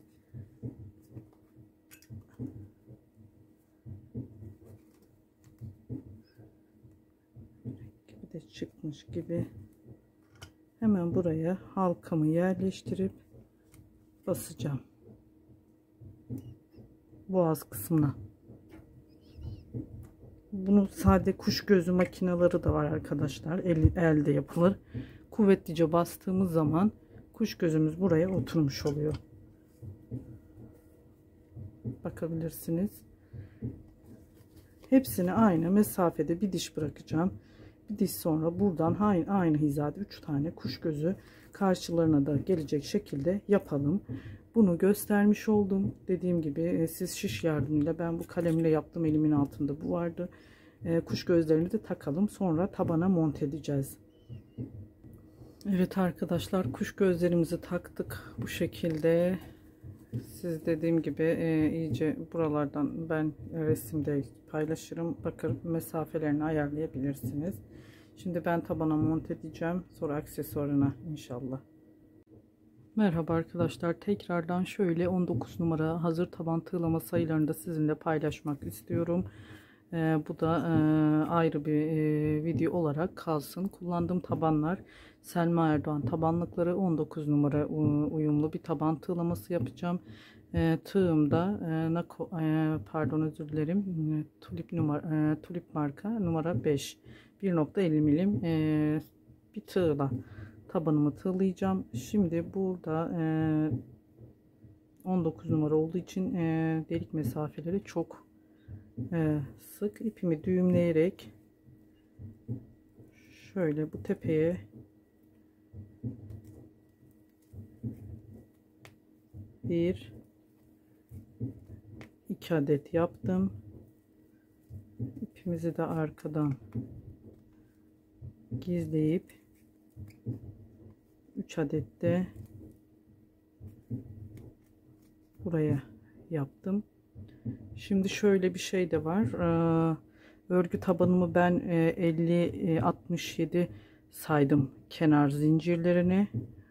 gibi de çıkmış gibi Hemen buraya halkamı yerleştirip basacağım. Boğaz kısmına. Bunu sade kuş gözü makineleri de var arkadaşlar. Elde yapılır. Kuvvetlice bastığımız zaman kuş gözümüz buraya oturmuş oluyor. Bakabilirsiniz. Hepsini aynı mesafede bir diş bırakacağım. Bir diş sonra buradan aynı hizada 3 tane kuş gözü karşılarına da gelecek şekilde yapalım. Bunu göstermiş oldum. Dediğim gibi siz şiş yardımıyla, ben bu kalemle yaptım, elimin altında bu vardı. Kuş gözlerini de takalım. Sonra tabana monte edeceğiz. Evet arkadaşlar, kuş gözlerimizi taktık bu şekilde. Siz dediğim gibi iyice buralardan ben resimde paylaşırım. Bakın mesafelerini ayarlayabilirsiniz. Şimdi ben tabana monte edeceğim. Sonra aksesuarına inşallah. Merhaba arkadaşlar. Tekrardan şöyle 19 numara hazır taban tığlama sayılarını da sizinle paylaşmak istiyorum. Bu da ayrı bir video olarak kalsın. Kullandığım tabanlar Selma Erdoğan tabanlıkları, 19 numara uyumlu bir taban tığlaması yapacağım. Tığımda pardon özür dilerim, tulip marka numara 5 1.50 milim bir tığla tabanımı tığlayacağım. Şimdi burada 19 numara olduğu için delik mesafeleri çok sık. İpimi düğümleyerek şöyle bu tepeye iki adet yaptım. İpimizi de arkadan gizleyip 3 adet de buraya yaptım. Şimdi şöyle bir şey de var. Örgü tabanımı ben 50-67 saydım kenar zincirlerini.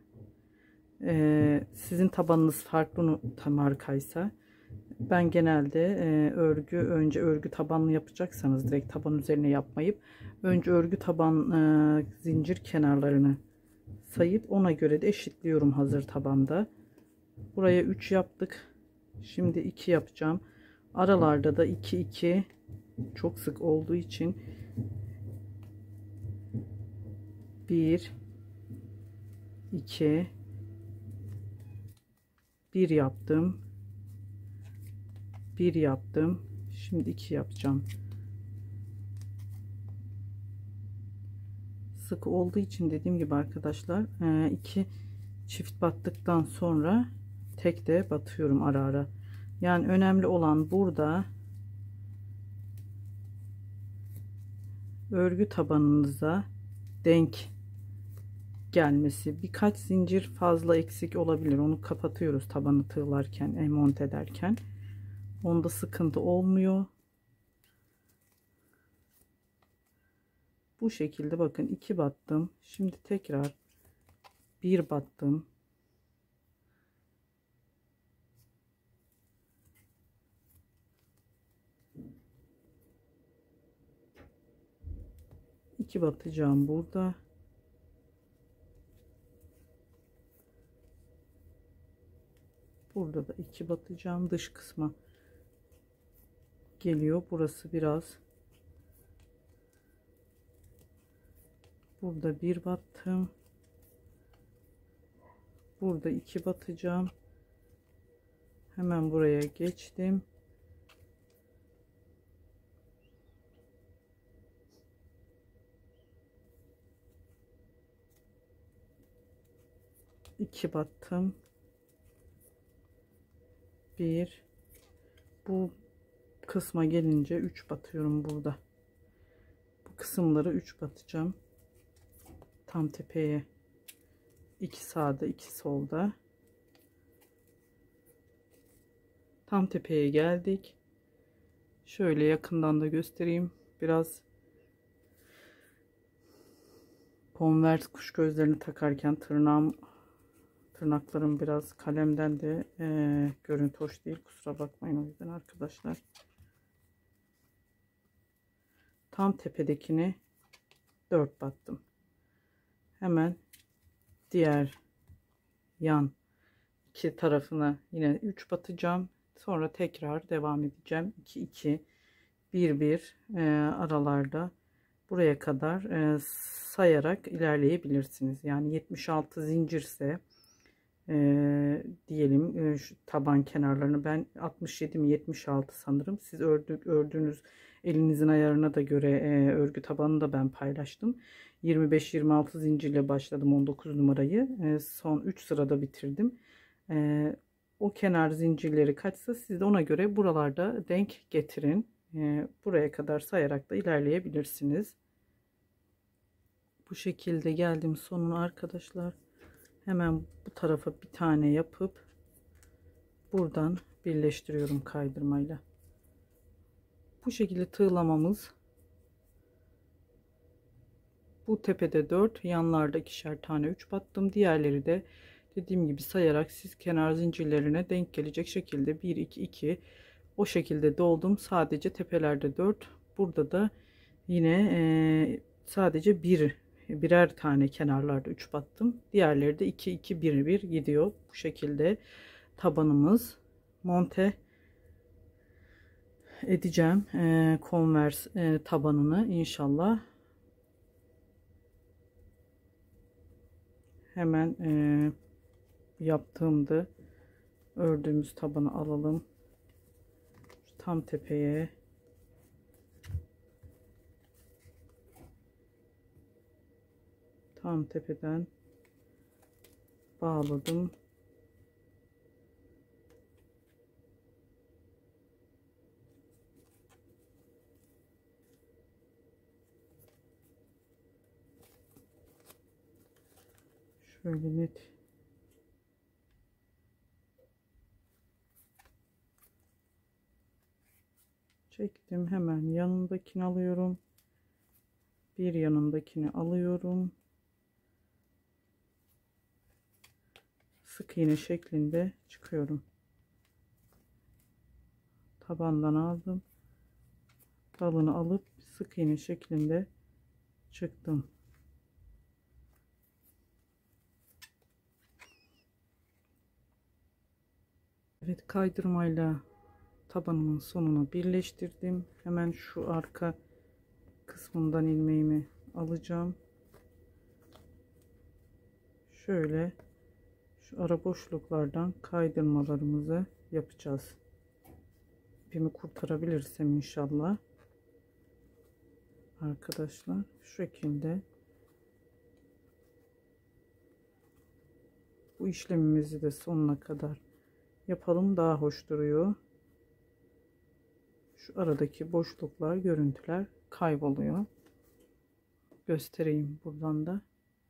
Sizin tabanınız farklı markaysa, ben genelde önce örgü tabanlı yapacaksanız direkt taban üzerine yapmayıp önce örgü taban zincir kenarlarını sayıp ona göre de eşitliyorum hazır tabanda. Buraya 3 yaptık. Şimdi 2 yapacağım. Aralarda da 2 çok sık olduğu için 1 2 1 yaptım. 1 yaptım. Şimdi 2 yapacağım. Sık olduğu için dediğim gibi arkadaşlar 2 çift battıktan sonra tek de batıyorum ara ara. Yani önemli olan burada örgü tabanınıza denk gelmesi. Birkaç zincir fazla eksik olabilir. Onu kapatıyoruz tabanı tığlarken, monte ederken. Onda sıkıntı olmuyor. Bu şekilde bakın 2 battım. Şimdi tekrar 1 battım. İki batacağım burada. Burada da 2 batacağım. Dış kısma geliyor. Burası biraz. Burada 1 battım. Burada 2 batacağım. Hemen buraya geçtim. İki battım. 1. Bu kısma gelince 3 batıyorum burada. Bu kısımları 3 batacağım. Tam tepeye 2 sağda 2 solda. Tam tepeye geldik. Şöyle yakından da göstereyim. Biraz Converse kuş gözlerini takarken tırnaklarım biraz kalemden de görüntü hoş değil. Kusura bakmayın o yüzden arkadaşlar. Tam tepedekini 4 battım. Hemen diğer yan iki tarafına yine 3 batacağım. Sonra tekrar devam edeceğim. 2 2 1 1 aralarda buraya kadar sayarak ilerleyebilirsiniz. Yani 76 zincirse diyelim şu taban kenarlarını ben 67 mi 76 sanırım. Siz ördüğünüz elinizin ayarına da göre örgü tabanını da ben paylaştım. 25-26 zincirle başladım 19 numarayı. Son 3 sırada bitirdim. O kenar zincirleri kaçsa siz de ona göre buralarda denk getirin. Buraya kadar sayarak da ilerleyebilirsiniz. Bu şekilde geldim sonuna arkadaşlar. Hemen bu tarafa bir tane yapıp buradan birleştiriyorum kaydırmayla. Bu şekilde tığlamamız bu tepede 4, yanlarda ikişer tane 3 battım. Diğerleri de dediğim gibi sayarak siz kenar zincirlerine denk gelecek şekilde 1 2 2 o şekilde doldum. Sadece tepelerde 4, burada da yine sadece birer tane kenarlarda 3 battım. Diğerleri de 2 2 1 1 gidiyor. Bu şekilde tabanımız monte edeceğim. Converse tabanını inşallah. Hemen yaptığımda ördüğümüz tabanı alalım. Tam tepeye tam tepeden bağladım. Şöyle net çektim. Hemen yanındakini alıyorum. Bir yanındakini alıyorum. Sık iğne şeklinde çıkıyorum. Tabandan aldım. Dalını alıp sık iğne şeklinde çıktım. Evet, kaydırmayla tabanımın sonunu birleştirdim. Hemen şu arka kısmından ilmeğimi alacağım. Şöyle şu ara boşluklardan kaydırmalarımızı yapacağız. İpimi kurtarabilirsem inşallah. Arkadaşlar şu şekilde bu işlemimizi de sonuna kadar yapalım, daha hoş duruyor. Şu aradaki boşluklar, görüntüler kayboluyor. Göstereyim buradan da.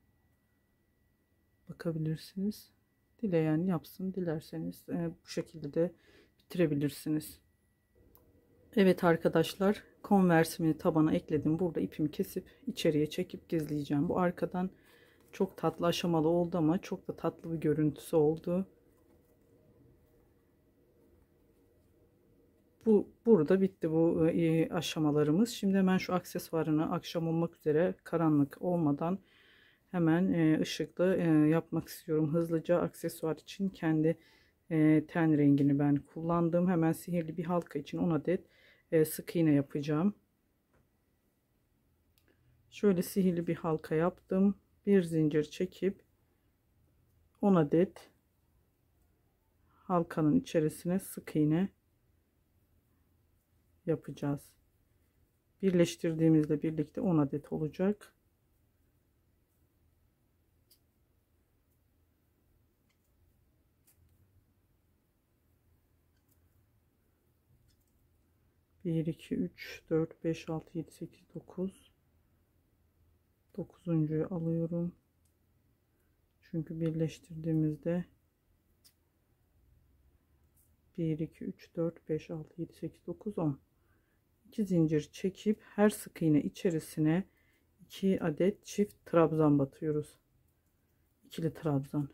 Bakabilirsiniz. Dileyen yapsın, dilerseniz bu şekilde de bitirebilirsiniz. Evet arkadaşlar, konversimi tabana ekledim. Burada ipimi kesip içeriye çekip gizleyeceğim. Bu arkadan çok tatlı aşamalı oldu ama çok da tatlı bir görüntüsü oldu. Burada bitti bu aşamalarımız. Şimdi hemen şu aksesuarını akşam olmak üzere karanlık olmadan hemen ışıklı yapmak istiyorum. Hızlıca aksesuar için kendi ten rengini ben kullandım. Hemen sihirli bir halka için 10 adet sık iğne yapacağım. Şöyle sihirli bir halka yaptım. Bir zincir çekip 10 adet halkanın içerisine sık iğne yapacağız. Birleştirdiğimizle birlikte 10 adet olacak. Bir, iki, üç, dört, beş, altı, yedi, sekiz, dokuz. Dokuzuncuyu alıyorum. Çünkü birleştirdiğimizde 1, 2, 3, 4, 5, 6, 7, 8, 9, 10. 2 zincir çekip her sık iğne içerisine 2 adet çift trabzan batıyoruz. İkili trabzan.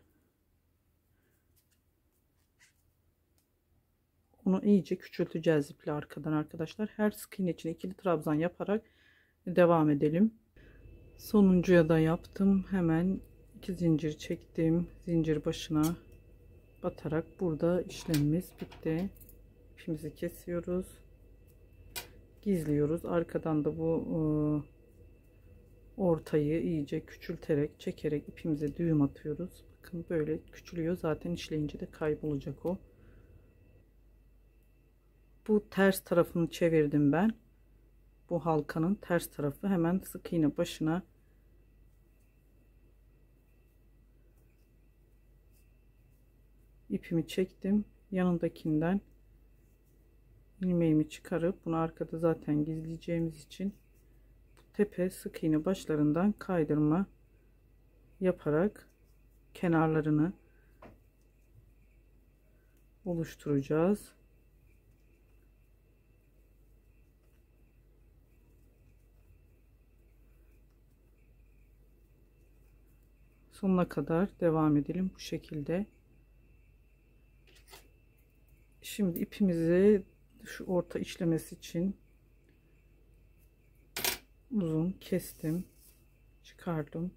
Onu iyice küçülteceğiz iple arkadan arkadaşlar. Her sık iğne içine ikili trabzan yaparak devam edelim. Sonuncuya da yaptım. Hemen 2 zincir çektim. Zincir başına batarak burada işlemimiz bitti. İpimizi kesiyoruz. Gizliyoruz. Arkadan da bu ortayı iyice küçülterek, çekerek ipimize düğüm atıyoruz. Bakın böyle küçülüyor. Zaten işleyince de kaybolacak o. Bu ters tarafını çevirdim ben. Bu halkanın ters tarafı. Hemen sık iğne başına ipimi çektim. Yanındakinden ilmeğimi çıkarıp bunu arkada zaten gizleyeceğimiz için tepe sık iğne başlarından kaydırma yaparak kenarlarını oluşturacağız. Sonuna kadar devam edelim bu şekilde. Şimdi ipimizi şu orta işlemesi için uzun kestim, çıkardım.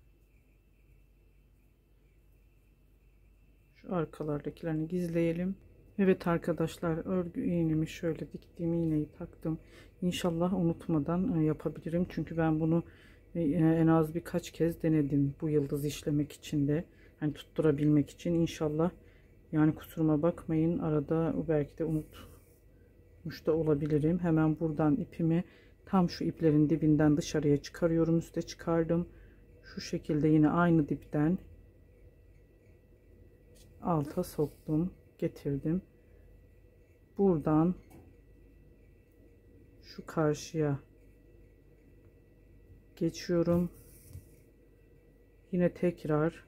Şu arkalardakilerini gizleyelim. Evet arkadaşlar, örgü iğnemi şöyle diktiğim iğneyi taktım. İnşallah unutmadan yapabilirim. Çünkü ben bunu en az birkaç kez denedim bu yıldız işlemek için de. Hani tutturabilmek için inşallah. Yani kusuruma bakmayın. Arada belki de unutmuş da olabilirim. Hemen buradan ipimi tam şu iplerin dibinden dışarıya çıkarıyorum. Üste çıkardım. Şu şekilde yine aynı dipten alta soktum, getirdim. Buradan şu karşıya geçiyorum. Yine tekrar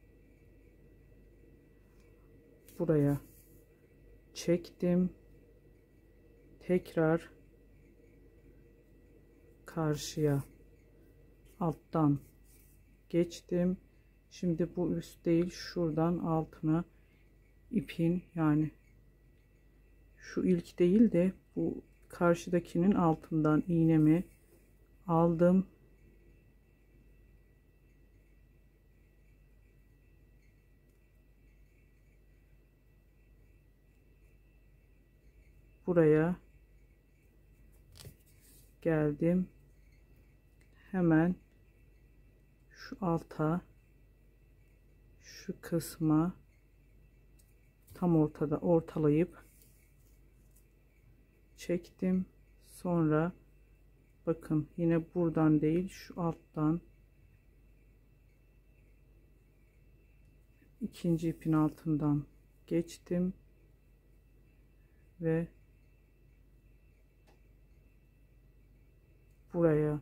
buraya çektim. Tekrar karşıya alttan geçtim. Şimdi bu üst değil, şuradan altına ipin, yani şu ilk değil de bu karşıdakinin altından iğnemi aldım. Buraya geldim. Hemen şu alta, şu kısma tam ortada ortalayıp çektim. Sonra bakın yine buradan değil, şu alttan ikinci ipin altından geçtim ve buraya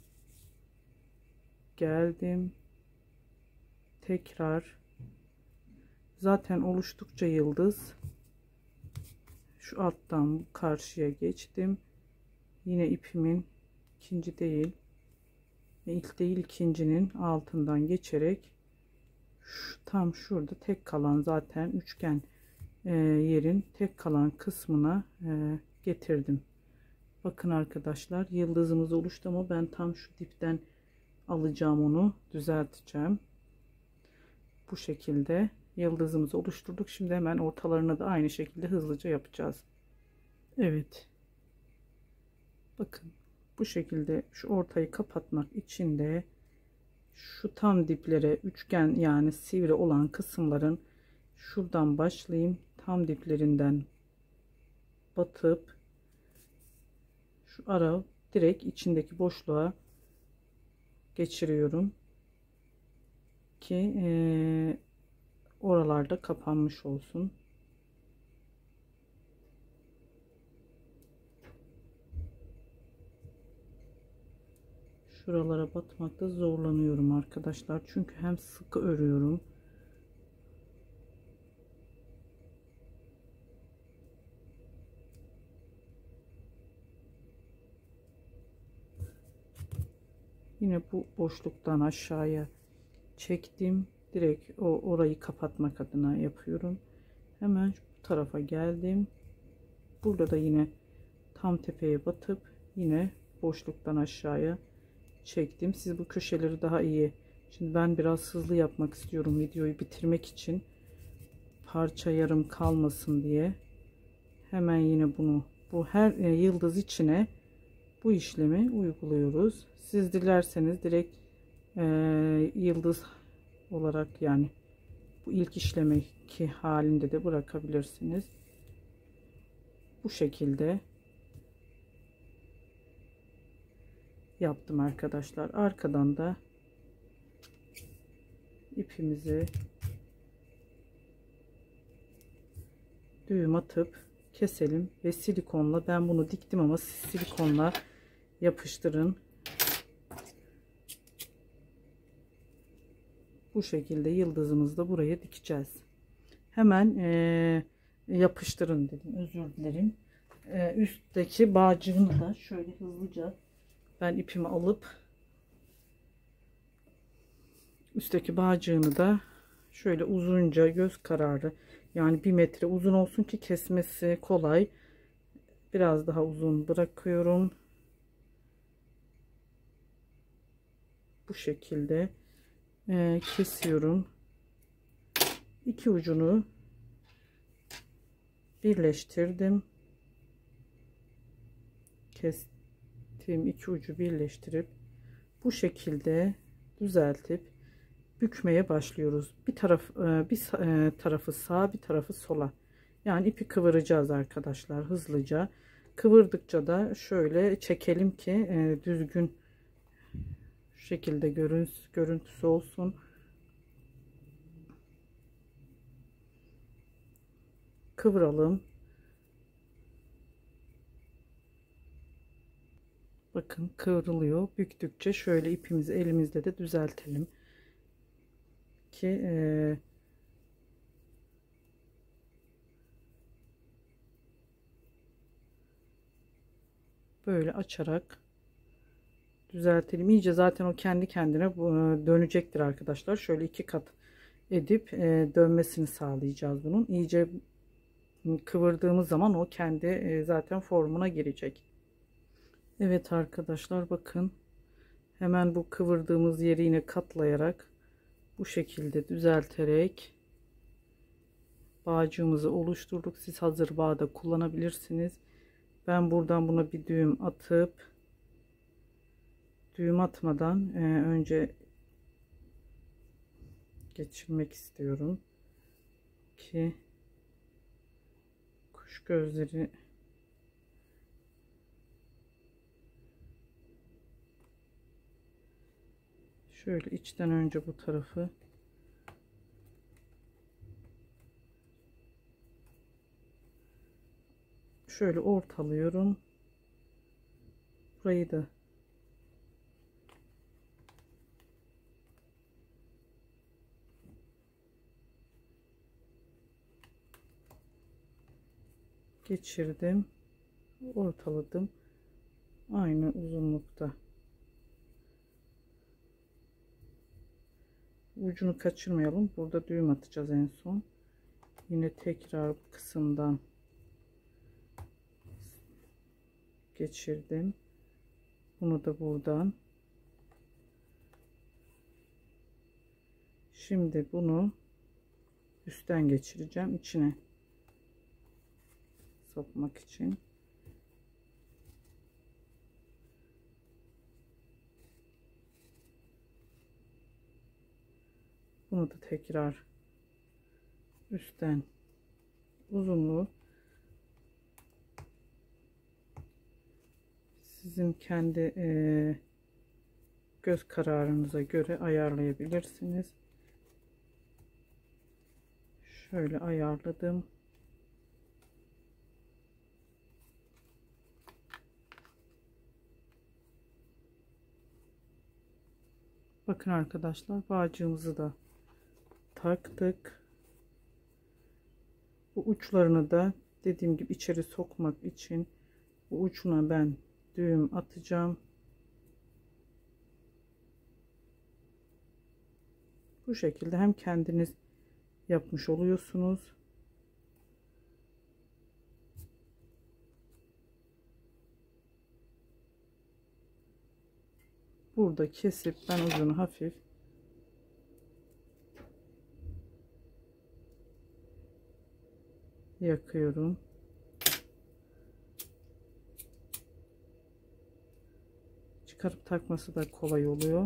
geldim. Tekrar zaten oluştukça yıldız, şu alttan karşıya geçtim. Yine ipimin ikinci değil, ilk değil ikincinin altından geçerek tam şurada tek kalan, zaten üçgen yerin tek kalan kısmına getirdim. Bakın arkadaşlar, yıldızımız oluştu ama ben tam şu dipten alacağım, onu düzelteceğim. Bu şekilde yıldızımızı oluşturduk. Şimdi hemen ortalarını da aynı şekilde hızlıca yapacağız. Evet. Bakın bu şekilde şu ortayı kapatmak için de şu tam diplere, üçgen yani sivri olan kısımların şuradan başlayayım. Tam diplerinden batıp şu ara direkt içindeki boşluğa geçiriyorum ki oralarda kapanmış olsun. Şuralara batmakta zorlanıyorum arkadaşlar, çünkü hem sıkı örüyorum. Yine bu boşluktan aşağıya çektim. Direkt orayı kapatmak adına yapıyorum. Hemen bu tarafa geldim. Burada da yine tam tepeye batıp yine boşluktan aşağıya çektim. Siz bu köşeleri daha iyi Şimdi ben biraz hızlı yapmak istiyorum videoyu bitirmek için. Parça yarım kalmasın diye. Hemen yine bu her yıldız içine bu işlemi uyguluyoruz. Siz dilerseniz direkt yıldız olarak, yani bu ilk işlemeki halinde de bırakabilirsiniz. Bu şekilde yaptım arkadaşlar. Arkadan da ipimizi düğüm atıp keselim ve silikonla, ben bunu diktim ama siz silikonla yapıştırın. Bu şekilde yıldızımızı da buraya dikeceğiz. Hemen yapıştırın dedim, özür dilerim. Üstteki bağcığını da şöyle hızlıca ben ipimi alıp üstteki bağcığını da şöyle uzunca, göz kararı, yani 1 metre uzun olsun ki kesmesi kolay. Biraz daha uzun bırakıyorum. Bu şekilde kesiyorum. İki ucunu birleştirdim. Kestiğim iki ucu birleştirip bu şekilde düzeltip bükmeye başlıyoruz. Bir tarafı sağa, bir tarafı sola. Yani ipi kıvıracağız arkadaşlar hızlıca. Kıvırdıkça da şöyle çekelim ki düzgün şu şekilde görüntüsü olsun. Kıvıralım. Bakın kıvrılıyor. Büktükçe şöyle ipimizi elimizde de düzeltelim ki böyle açarak düzeltelim. İyice zaten o kendi kendine dönecektir arkadaşlar. Şöyle 2 kat edip dönmesini sağlayacağız bunun. İyice kıvırdığımız zaman o kendi zaten formuna girecek. Evet arkadaşlar, bakın hemen bu kıvırdığımız yeri yine katlayarak bu şekilde düzelterek bağcığımızı oluşturduk. Siz hazır bağ da kullanabilirsiniz. Ben buradan buna bir düğüm atıp, düğüm atmadan önce geçirmek istiyorum ki kuş gözleri şöyle içten önce bu tarafı şöyle ortalıyorum. Burayı da geçirdim, ortaladım, aynı uzunlukta. Ucunu kaçırmayalım. Burada düğüm atacağız en son. Yine tekrar bu kısımdan geçirdim. Bunu da buradan. Şimdi bunu üstten geçireceğim içine sokmak için. Bunu da tekrar üstten, uzunluğu sizin kendi göz kararınıza göre ayarlayabilirsiniz. Şöyle ayarladım. Bakın arkadaşlar, bağcığımızı da taktık. Bu uçlarını da dediğim gibi içeri sokmak için bu ucuna ben düğüm atacağım. Bu şekilde hem kendiniz yapmış oluyorsunuz. Burada kesip ben ucunu hafif yakıyorum. Çıkarıp takması da kolay oluyor.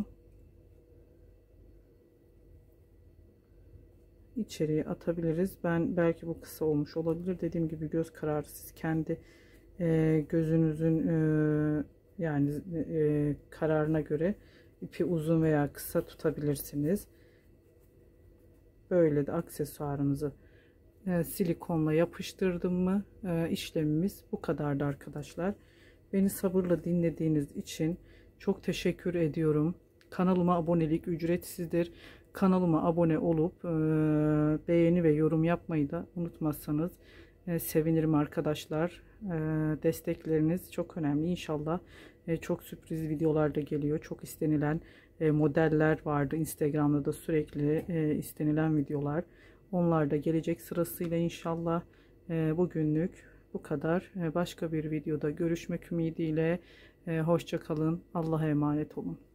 İçeriye atabiliriz. Ben belki bu kısa olmuş olabilir. Dediğim gibi göz kararı, siz kendi gözünüzün yani kararına göre ipi uzun veya kısa tutabilirsiniz. Böyle de aksesuarımızı silikonla yapıştırdım mı işlemimiz bu kadardı arkadaşlar. Beni sabırla dinlediğiniz için çok teşekkür ediyorum. Kanalıma abonelik ücretsizdir. Kanalıma abone olup beğeni ve yorum yapmayı da unutmazsanız sevinirim arkadaşlar. Destekleriniz çok önemli. İnşallah çok sürpriz videolar da geliyor. Çok istenilen modeller vardı. Instagram'da da sürekli istenilen videolar. Onlar da gelecek sırasıyla inşallah. Bugünlük bu kadar. Başka bir videoda görüşmek ümidiyle. Hoşça kalın. Allah'a emanet olun.